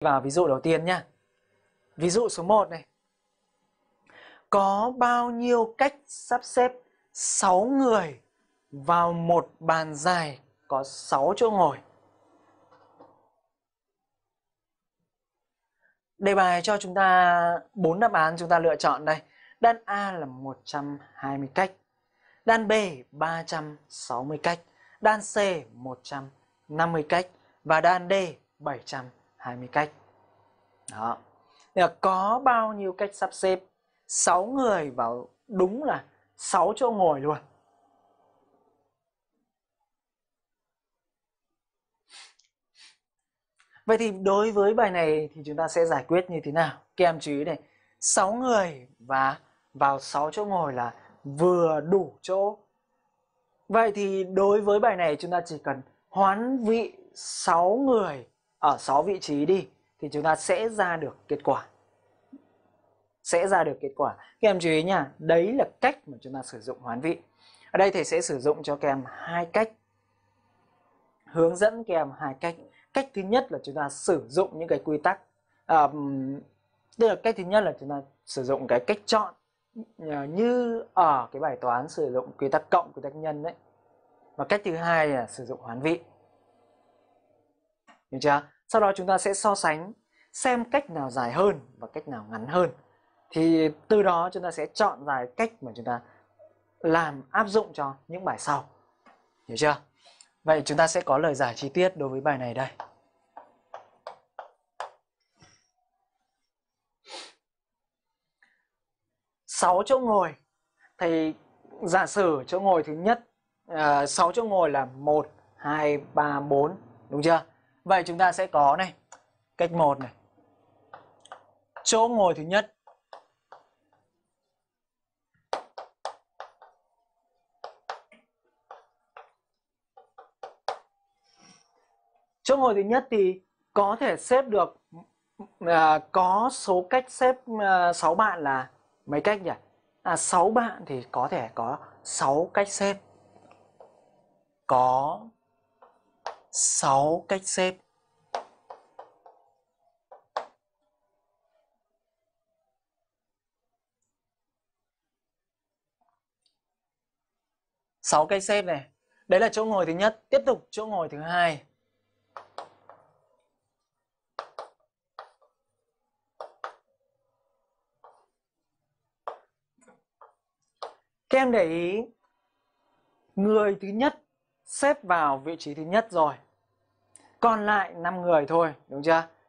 Vào ví dụ đầu tiên nhá. Ví dụ số 1 này. Có bao nhiêu cách sắp xếp 6 người vào một bàn dài có 6 chỗ ngồi? Đề bài cho chúng ta 4 đáp án chúng ta lựa chọn đây. Đáp A là 120 cách. Đáp B 360 cách. Đáp C 150 cách. Và đáp D 720 cách. Đó. Có bao nhiêu cách sắp xếp 6 người vào đúng là 6 chỗ ngồi luôn. Vậy thì đối với bài này thì chúng ta sẽ giải quyết như thế nào? Các em chú ý này, 6 người và vào 6 chỗ ngồi là vừa đủ chỗ. Vậy thì đối với bài này chúng ta chỉ cần hoán vị 6 người ở 6 vị trí đi thì chúng ta sẽ ra được kết quả. Các em chú ý nha, đấy là cách mà chúng ta sử dụng hoán vị. Ở đây thầy sẽ sử dụng cho các em 2 cách. Hướng dẫn các em 2 cách. Cách thứ nhất là chúng ta sử dụng những cái quy tắc. Tức là cách thứ nhất là chúng ta sử dụng cái cách chọn như ở cái bài toán sử dụng quy tắc cộng, quy tắc nhân đấy. Và cách thứ hai là sử dụng hoán vị. Hiểu chưa? Sau đó chúng ta sẽ so sánh xem cách nào dài hơn và cách nào ngắn hơn. Thì từ đó chúng ta sẽ chọn ra cách mà chúng ta làm áp dụng cho những bài sau. Hiểu chưa? Vậy chúng ta sẽ có lời giải chi tiết đối với bài này đây. Sáu chỗ ngồi. Thầy giả sử chỗ ngồi thứ nhất, 6 chỗ ngồi là 1, 2, 3, 4. Đúng chưa? Vậy chúng ta sẽ có này, cách 1 này. Chỗ ngồi thứ nhất. Chỗ ngồi thứ nhất thì có thể xếp được, có số cách xếp 6 bạn là mấy cách nhỉ? 6 bạn thì có thể có 6 cách xếp. Có 6 cách xếp. Sáu cách xếp này. Đấy là chỗ ngồi thứ nhất. Tiếp tục chỗ ngồi thứ hai. Các em để ý, người thứ nhất xếp vào vị trí thứ nhất rồi. Còn lại 5 người thôi, đúng chưa?